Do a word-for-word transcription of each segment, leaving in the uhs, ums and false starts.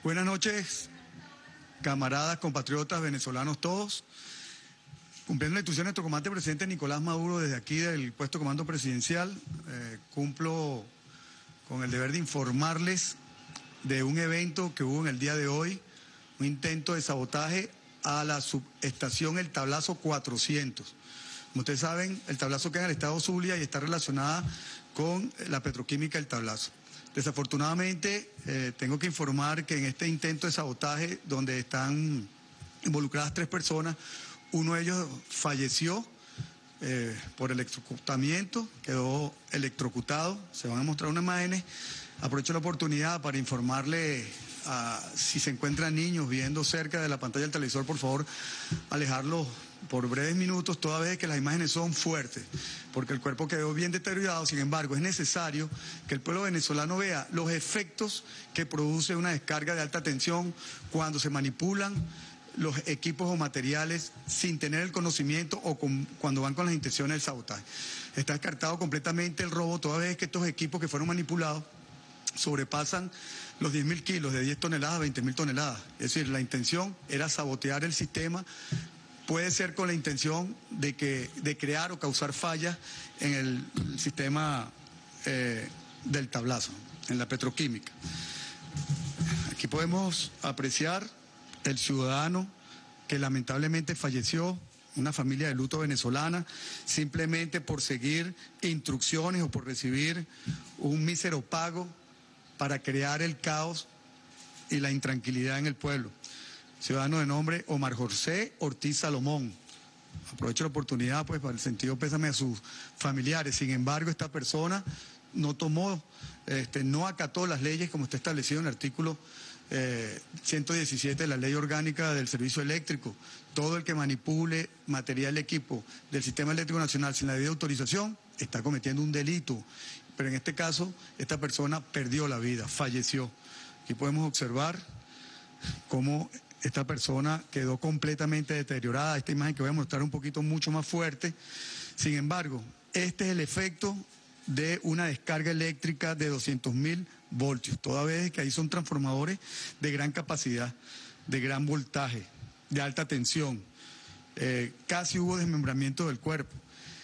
Buenas noches, camaradas, compatriotas, venezolanos todos. Cumpliendo la instrucción de nuestro comandante presidente Nicolás Maduro desde aquí del puesto de comando presidencial, eh, cumplo con el deber de informarles de un evento que hubo en el día de hoy, un intento de sabotaje a la subestación El Tablazo cuatrocientos. Como ustedes saben, El Tablazo queda en el estado Zulia y está relacionada con la petroquímica El Tablazo. Desafortunadamente, eh, tengo que informar que en este intento de sabotaje, donde están involucradas tres personas, uno de ellos falleció eh, por electrocutamiento, quedó electrocutado. Se van a mostrar unas imágenes. Aprovecho la oportunidad para informarle a, si se encuentran niños viendo cerca de la pantalla del televisor, por favor, alejarlos por breves minutos, toda vez que las imágenes son fuertes, porque el cuerpo quedó bien deteriorado. Sin embargo, es necesario que el pueblo venezolano vea los efectos que produce una descarga de alta tensión cuando se manipulan los equipos o materiales sin tener el conocimiento o con, cuando van con las intenciones del sabotaje. Está descartado completamente el robo, toda vez que estos equipos que fueron manipulados sobrepasan los diez mil kilos, de diez toneladas a veinte mil toneladas. Es decir, la intención era sabotear el sistema. Puede ser con la intención de, que, de crear o causar fallas en el, el sistema eh, del Tablazo, en la petroquímica. Aquí podemos apreciar el ciudadano que lamentablemente falleció, una familia de luto venezolana, simplemente por seguir instrucciones o por recibir un mísero pago para crear el caos y la intranquilidad en el pueblo. Ciudadano de nombre Omar José Ortiz Salomón. Aprovecho la oportunidad pues para el sentido pésame a sus familiares. Sin embargo, esta persona no tomó, este, no acató las leyes como está establecido en el artículo eh, ciento diecisiete de la Ley Orgánica del Servicio Eléctrico. Todo el que manipule material equipo del Sistema Eléctrico Nacional sin la debida autorización está cometiendo un delito. Pero en este caso, esta persona perdió la vida, falleció. Aquí podemos observar cómo esta persona quedó completamente deteriorada. Esta imagen que voy a mostrar un poquito mucho más fuerte. Sin embargo, este es el efecto de una descarga eléctrica de doscientos mil voltios, toda vez que ahí son transformadores de gran capacidad, de gran voltaje, de alta tensión. Eh, casi hubo desmembramiento del cuerpo.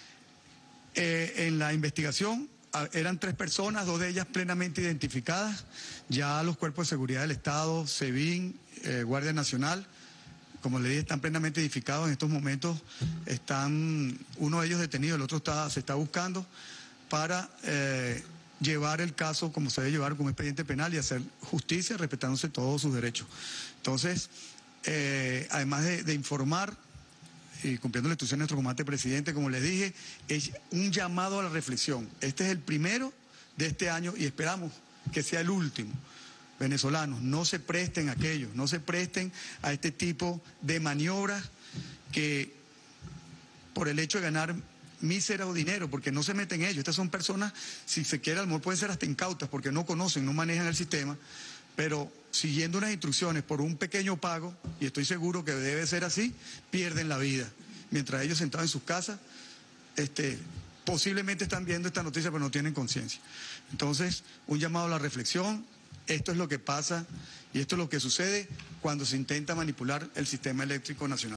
Eh, en la investigación eran tres personas, dos de ellas plenamente identificadas. Ya los cuerpos de seguridad del Estado, SEBIN, eh, Guardia Nacional, como le dije, están plenamente identificados. En estos momentos están uno de ellos detenido, el otro está, se está buscando para eh, llevar el caso como se debe llevar, con un expediente penal y hacer justicia respetándose todos sus derechos. Entonces, eh, además de, de informar y cumpliendo la instrucción de nuestro comandante presidente, como les dije, es un llamado a la reflexión. Este es el primero de este año y esperamos que sea el último. Venezolanos, no se presten a aquello, no se presten a este tipo de maniobras que por el hecho de ganar mísero dinero, porque no se meten ellos. Estas son personas, si se quiere, a lo mejor pueden ser hasta incautas porque no conocen, no manejan el sistema, pero siguiendo unas instrucciones por un pequeño pago, y estoy seguro que debe ser así, pierden la vida. Mientras ellos sentados en sus casas, este, posiblemente están viendo esta noticia pero no tienen conciencia. Entonces, un llamado a la reflexión. Esto es lo que pasa y esto es lo que sucede cuando se intenta manipular el sistema eléctrico nacional.